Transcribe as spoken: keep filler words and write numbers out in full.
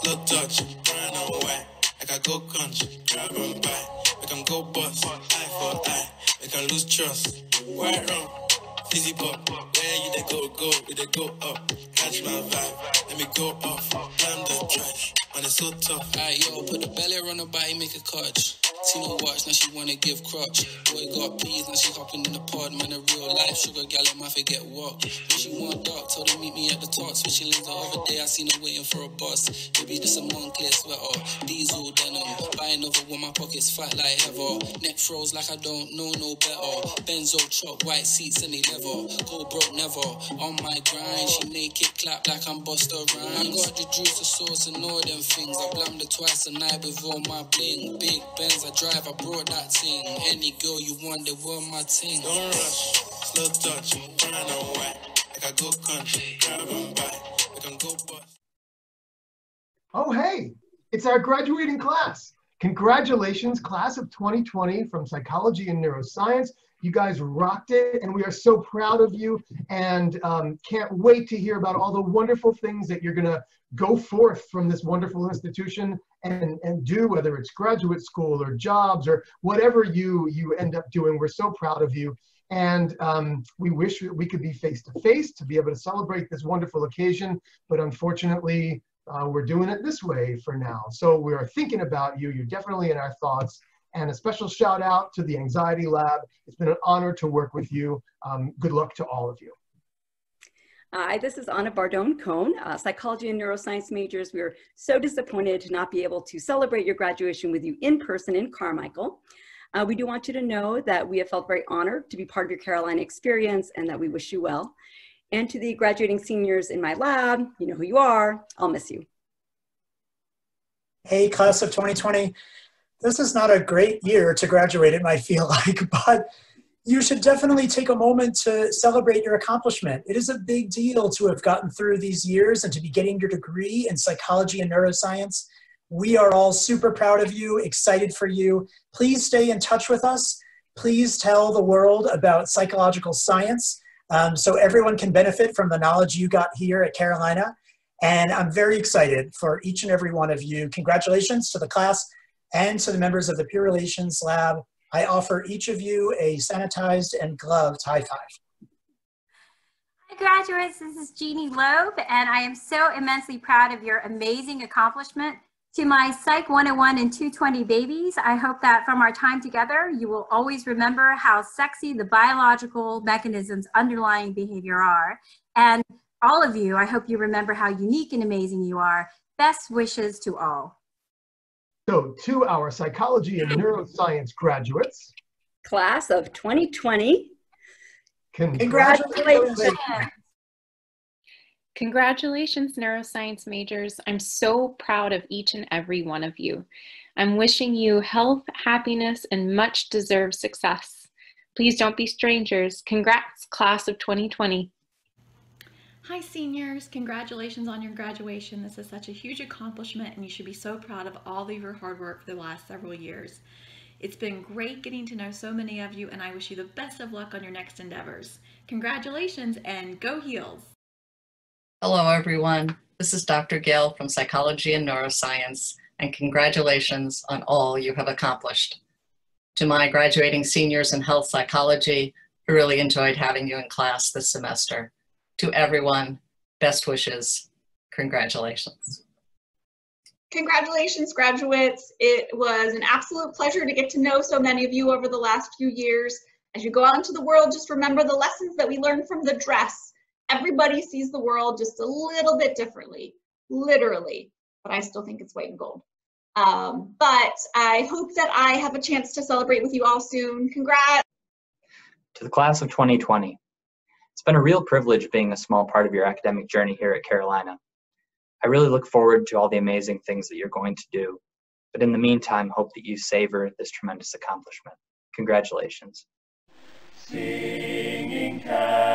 slow touch, brown and white. Like I go country, grab and buy. Make them go bust, eye for eye. Make them lose trust. White rum, fizzy pop. Where you they go, go, we they go up. Catch my vibe, let me go off. Damn the trash, man it's so tough. Alright yo, put the belly on her body, make a clutch. See no watch, now she wanna give crutch. Boy got peas, now she hopping in the pod. Man a real life sugar gal, I might forget what. When she want dark, told her meet me at the top. Switching lanes the other day, I seen her waiting for a bus. Maybe this a Moncler sweater, diesel denim. Buying over with my pockets fat like ever. Neck froze like I don't know no better. Benzo truck, white seats and they leather. Go broke never, on my grind. She make it clap like I'm Busta Rhymes. I got the juice, the sauce and all them things. I blammed her twice a night with all my bling. Big Benz, I drive, I brought that thing. Any girl you want, they were my thing. Don't rush, slow touch, brown and white. Like I go country, grab and buy. I can go bust. Oh, hey, it's our graduating class. Congratulations, class of twenty twenty from Psychology and Neuroscience. You guys rocked it, and we are so proud of you, and um, can't wait to hear about all the wonderful things that you're gonna go forth from this wonderful institution and, and do, whether it's graduate school or jobs or whatever you, you end up doing. We're so proud of you. And um, we wish we could be face-to-face to be able to celebrate this wonderful occasion, but unfortunately, uh, we're doing it this way for now. So we are thinking about you. You're definitely in our thoughts. And a special shout out to the Anxiety Lab. It's been an honor to work with you. Um, good luck to all of you. Hi, this is Anna-Bardone-Cone, uh, Psychology and Neuroscience majors. We are so disappointed to not be able to celebrate your graduation with you in person in Carmichael. Uh, we do want you to know that we have felt very honored to be part of your Carolina experience and that we wish you well. And to the graduating seniors in my lab, you know who you are. I'll miss you. Hey, class of twenty twenty. This is not a great year to graduate, it might feel like, but you should definitely take a moment to celebrate your accomplishment. It is a big deal to have gotten through these years and to be getting your degree in psychology and neuroscience. We are all super proud of you, excited for you. Please stay in touch with us. Please tell the world about psychological science um, so everyone can benefit from the knowledge you got here at Carolina. And I'm very excited for each and every one of you. Congratulations to the class and to the members of the Peer Relations Lab. I offer each of you a sanitized and gloved high five. Hi graduates, this is Jeannie Loeb, and I am so immensely proud of your amazing accomplishment. To my Psych one oh one and two twenty babies, I hope that from our time together, you will always remember how sexy the biological mechanisms underlying behavior are. And all of you, I hope you remember how unique and amazing you are. Best wishes to all. So to our Psychology and Neuroscience graduates. Class of twenty twenty. Congratulations. Congratulations, neuroscience majors. I'm so proud of each and every one of you. I'm wishing you health, happiness, and much deserved success. Please don't be strangers. Congrats, class of twenty twenty. Hi seniors, congratulations on your graduation. This is such a huge accomplishment and you should be so proud of all of your hard work for the last several years. It's been great getting to know so many of you and I wish you the best of luck on your next endeavors. Congratulations and go Heels! Hello everyone, this is Doctor Gail from Psychology and Neuroscience and congratulations on all you have accomplished. To my graduating seniors in health psychology, I really enjoyed having you in class this semester. To everyone, best wishes. Congratulations. Congratulations, graduates. It was an absolute pleasure to get to know so many of you over the last few years. As you go out into the world, just remember the lessons that we learned from the dress. Everybody sees the world just a little bit differently, literally, but I still think it's white and gold. Um, but I hope that I have a chance to celebrate with you all soon. Congrats. To the class of twenty twenty. It's been a real privilege being a small part of your academic journey here at Carolina. I really look forward to all the amazing things that you're going to do, but in the meantime, hope that you savor this tremendous accomplishment. Congratulations. Singing